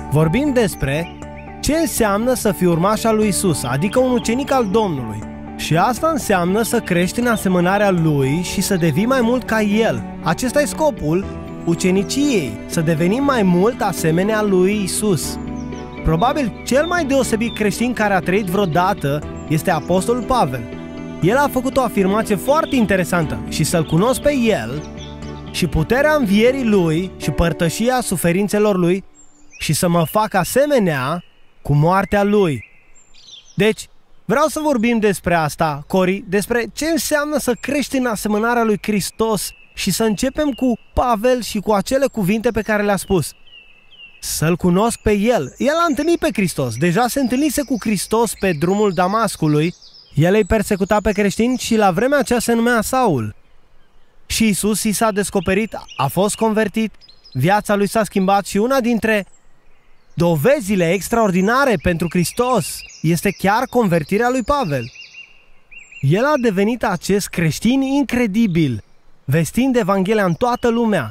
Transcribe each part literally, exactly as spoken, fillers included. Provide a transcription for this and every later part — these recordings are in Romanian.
Vorbim despre ce înseamnă să fii urmaș al lui Isus, adică un ucenic al Domnului. Și asta înseamnă să crești în asemănarea Lui și să devii mai mult ca El. Acesta e scopul uceniciei, să devenim mai mult asemenea lui Isus. Probabil cel mai deosebit creștin care a trăit vreodată este Apostolul Pavel. El a făcut o afirmație foarte interesantă: și să-L cunosc pe El și puterea învierii Lui și părtășia suferințelor Lui și să mă fac asemenea cu moartea Lui. Deci, vreau să vorbim despre asta, Cori, despre ce înseamnă să crești în asemănarea lui Hristos și să începem cu Pavel și cu acele cuvinte pe care le-a spus. Să-L cunosc pe El. El a întâlnit pe Hristos, deja se întâlnise cu Hristos pe drumul Damascului. El îi persecuta pe creștini și la vremea aceea se numea Saul. Și Isus i s-a descoperit, a fost convertit, viața lui s-a schimbat și una dintre dovezile extraordinare pentru Hristos este chiar convertirea lui Pavel. El a devenit acest creștin incredibil, vestind Evanghelia în toată lumea.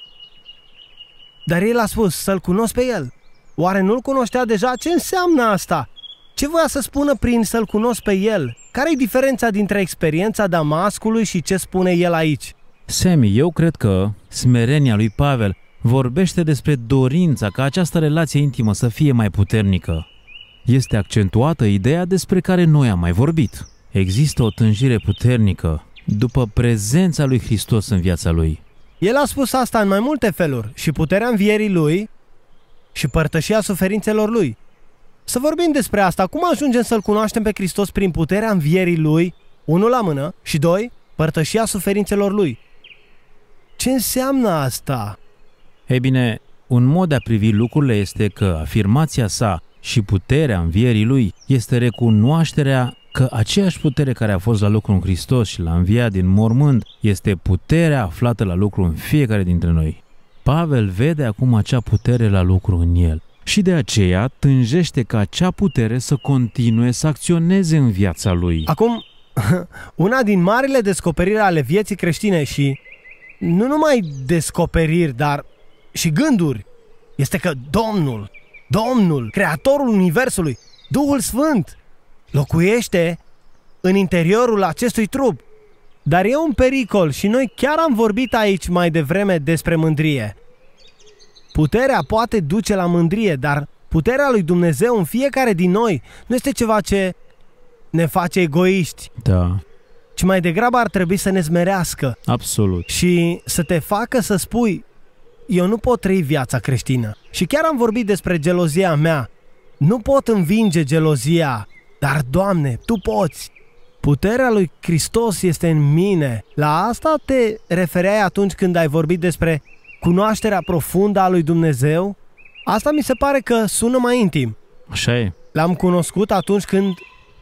Dar el a spus să-L cunosc pe El. Oare nu-L cunoștea deja? Ce înseamnă asta? Ce voia să spună prin să-L cunosc pe El? Care e diferența dintre experiența Damascului și ce spune el aici? Semi, eu cred că smerenia lui Pavel vorbește despre dorința ca această relație intimă să fie mai puternică. Este accentuată ideea despre care noi am mai vorbit. Există o tânjire puternică după prezența lui Hristos în viața lui. El a spus asta în mai multe feluri, și puterea învierii Lui și părtășia suferințelor Lui. Să vorbim despre asta, cum ajungem să-L cunoaștem pe Hristos prin puterea învierii Lui, unul la mână, și doi, părtășia suferințelor Lui. Ce înseamnă asta? Ei bine, un mod de a privi lucrurile este că afirmația sa și puterea învierii Lui este recunoașterea că aceeași putere care a fost la lucru în Hristos și l-a înviat din mormânt este puterea aflată la lucru în fiecare dintre noi. Pavel vede acum acea putere la lucru în el și de aceea tânjește ca acea putere să continue să acționeze în viața lui. Acum, una din marile descoperiri ale vieții creștine și nu numai descoperiri, dar și gânduri, este că Domnul, Domnul, Creatorul Universului, Duhul Sfânt, locuiește în interiorul acestui trup. Dar e un pericol și noi chiar am vorbit aici mai devreme despre mândrie. Puterea poate duce la mândrie, dar puterea lui Dumnezeu în fiecare din noi nu este ceva ce ne face egoiști. Da. Ci mai degrabă ar trebui să ne smerească. Absolut. Și să te facă să spui: eu nu pot trăi viața creștină. Și chiar am vorbit despre gelozia mea. Nu pot învinge gelozia, dar, Doamne, Tu poți. Puterea lui Hristos este în mine. La asta te refereai atunci când ai vorbit despre cunoașterea profundă a lui Dumnezeu? Asta mi se pare că sună mai intim. Așa e. L-am cunoscut atunci când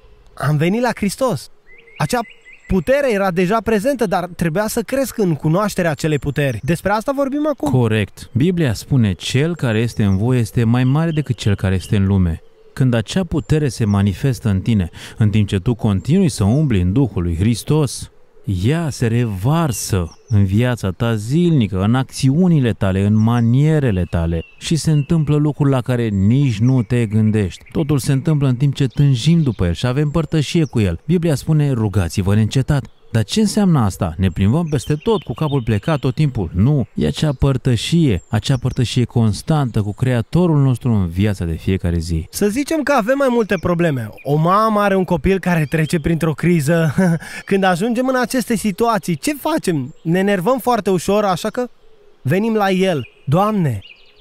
am venit la Hristos. Acea putere era deja prezentă, dar trebuia să cresc în cunoașterea acelei puteri. Despre asta vorbim acum. Corect. Biblia spune: cel care este în voi este mai mare decât cel care este în lume. Când acea putere se manifestă în tine, în timp ce tu continui să umbli în Duhul lui Hristos, ea se revarsă în viața ta zilnică, în acțiunile tale, în manierele tale și se întâmplă lucruri la care nici nu te gândești. Totul se întâmplă în timp ce tânjim după El și avem părtășie cu El. Biblia spune: rugați-vă neîncetat. Dar ce înseamnă asta? Ne plimbăm peste tot cu capul plecat tot timpul? Nu, e acea părtășie, acea părtășie constantă cu Creatorul nostru în viața de fiecare zi. Să zicem că avem mai multe probleme. O mamă are un copil care trece printr-o criză. Când ajungem în aceste situații, ce facem? Ne enervăm foarte ușor, așa că venim la El. Doamne,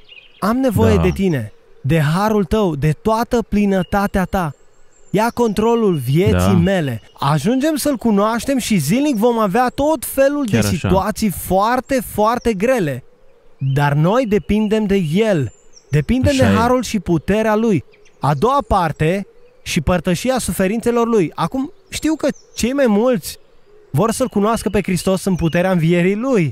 am nevoie Da. de Tine, de harul Tău, de toată plinătatea Ta. Ia controlul vieții Da. mele. Ajungem să-L cunoaștem și zilnic vom avea tot felul Chiar de așa. situații foarte, foarte grele. Dar noi depindem de El. Depindem Așa de e. harul și puterea Lui. A doua parte, și părtășia suferințelor Lui. Acum știu că cei mai mulți vor să-L cunoască pe Hristos în puterea învierii Lui.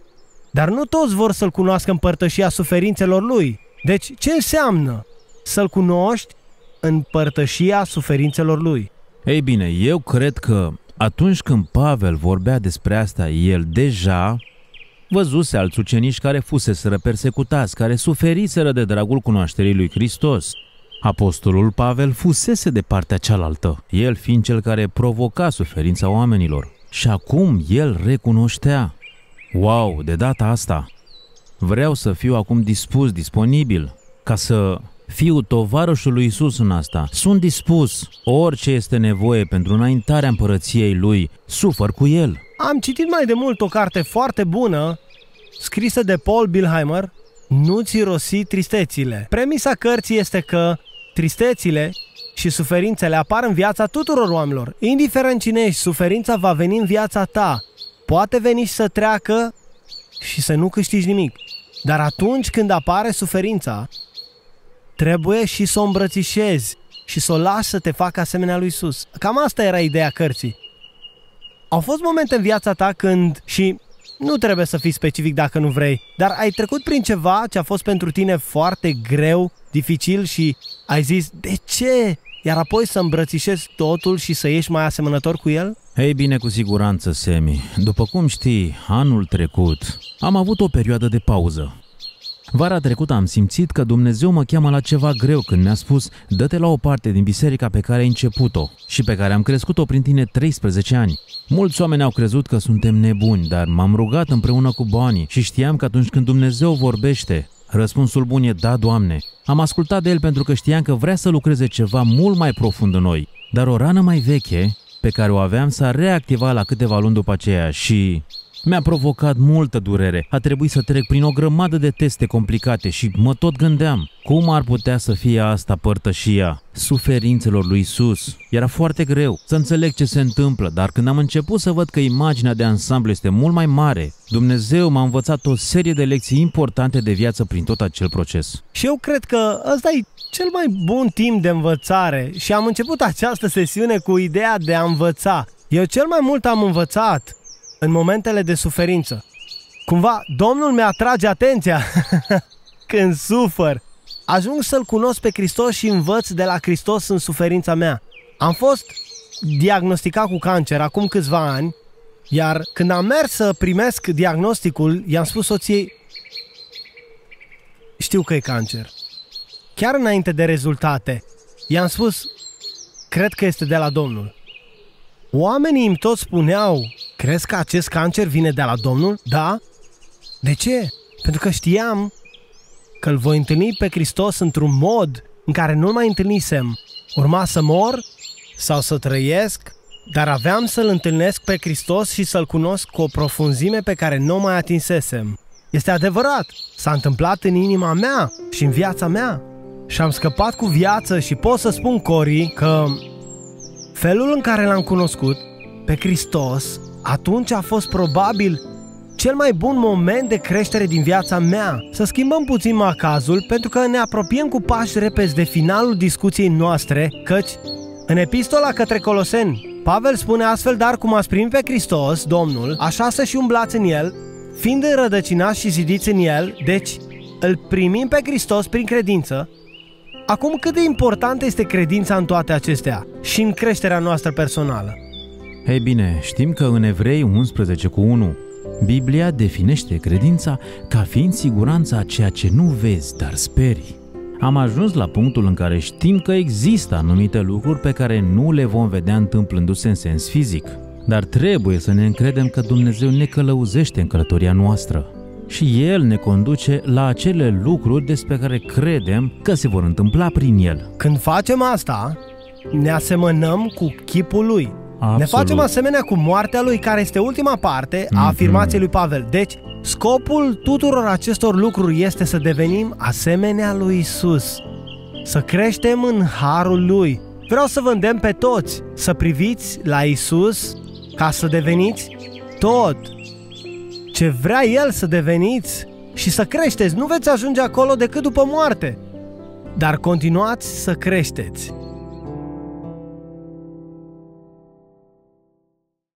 Dar nu toți vor să-L cunoască în părtășia suferințelor Lui. Deci ce înseamnă să-L cunoști în părtășia suferințelor Lui? Ei bine, eu cred că atunci când Pavel vorbea despre asta, el deja Văzuse alți ucenici care fuseseră persecutați, care suferiseră de dragul cunoașterii lui Hristos. Apostolul Pavel fusese de partea cealaltă, el fiind cel care provoca suferința oamenilor. Și acum el recunoștea. Wow, de data asta! Vreau să fiu acum dispus, disponibil, ca să fiu tovarășul lui Iisus în asta. Sunt dispus. Orice este nevoie pentru înaintarea împărăției lui, sufăr cu el. Am citit mai de mult o carte foarte bună, scrisă de Paul Bilheimer, Nu-ți rosi tristețile. Premisa cărții este că tristețile și suferințele apar în viața tuturor oamenilor. Indiferent cine ești, suferința va veni în viața ta. Poate veni și să treacă și să nu câștigi nimic. Dar atunci când apare suferința, trebuie și să o îmbrățișezi și să o lași să te facă asemenea lui Iisus. Cam asta era ideea cărții. Au fost momente în viața ta când, și nu trebuie să fii specific dacă nu vrei, dar ai trecut prin ceva ce a fost pentru tine foarte greu, dificil și ai zis, de ce? Iar apoi să îmbrățișezi totul și să ieși mai asemănător cu el? Ei bine, cu siguranță, Semi. După cum știi, anul trecut am avut o perioadă de pauză. Vara trecută am simțit că Dumnezeu mă cheamă la ceva greu când mi-a spus, dă-te la o parte din biserica pe care ai început-o și pe care am crescut-o prin tine treisprezece ani. Mulți oameni au crezut că suntem nebuni, dar m-am rugat împreună cu Bonnie și știam că atunci când Dumnezeu vorbește, răspunsul bun e da, Doamne. Am ascultat de El pentru că știam că vrea să lucreze ceva mult mai profund în noi, dar o rană mai veche pe care o aveam s-a reactivat la câteva luni după aceea și mi-a provocat multă durere. A trebuit să trec prin o grămadă de teste complicate și mă tot gândeam, cum ar putea să fie asta părtășia suferințelor lui Iisus? Era foarte greu să înțeleg ce se întâmplă, dar când am început să văd că imaginea de ansamblu este mult mai mare, Dumnezeu m-a învățat o serie de lecții importante de viață prin tot acel proces. Și eu cred că ăsta e cel mai bun timp de învățare și am început această sesiune cu ideea de a învăța. Eu cel mai mult am învățat în momentele de suferință. Cumva, Domnul mi-atrage atenția când sufăr. Ajung să-L cunosc pe Hristos și învăț de la Hristos în suferința mea. Am fost diagnosticat cu cancer acum câțiva ani, iar când am mers să primesc diagnosticul, i-am spus soției, știu că e cancer. Chiar înainte de rezultate, i-am spus, cred că este de la Domnul. Oamenii îmi tot spuneau, crezi că acest cancer vine de la Domnul? Da? De ce? Pentru că știam că îl voi întâlni pe Hristos într-un mod în care nu-l mai întâlnisem. Urma să mor sau să trăiesc, dar aveam să-l întâlnesc pe Hristos și să-l cunosc cu o profunzime pe care nu o mai atinsesem. Este adevărat, s-a întâmplat în inima mea și în viața mea. Și am scăpat cu viață și pot să spun, Cori, că felul în care l-am cunoscut pe Hristos atunci a fost probabil cel mai bun moment de creștere din viața mea. Să schimbăm puțin macazul pentru că ne apropiem cu pași repezi de finalul discuției noastre, căci în epistola către Coloseni, Pavel spune astfel, dar cum ați primit pe Hristos, Domnul, așa să și umblați în El, fiind înrădăcinați și zidiți în El, deci îl primim pe Hristos prin credință. Acum, cât de importantă este credința în toate acestea și în creșterea noastră personală? Ei bine, știm că în Evrei unsprezece cu unu, Biblia definește credința ca fiind siguranța a ceea ce nu vezi, dar speri. Am ajuns la punctul în care știm că există anumite lucruri pe care nu le vom vedea întâmplându-se în sens fizic, dar trebuie să ne încredem că Dumnezeu ne călăuzește în călătoria noastră și El ne conduce la acele lucruri despre care credem că se vor întâmpla prin El. Când facem asta, ne asemănăm cu chipul Lui. Absolut. Ne facem asemenea cu moartea Lui, care este ultima parte a afirmației lui Pavel. Deci, scopul tuturor acestor lucruri este să devenim asemenea lui Isus, să creștem în harul Lui. Vreau să vă îndemn pe toți să priviți la Isus ca să deveniți tot ce vrea El să deveniți și să creșteți. Nu veți ajunge acolo decât după moarte, dar continuați să creșteți.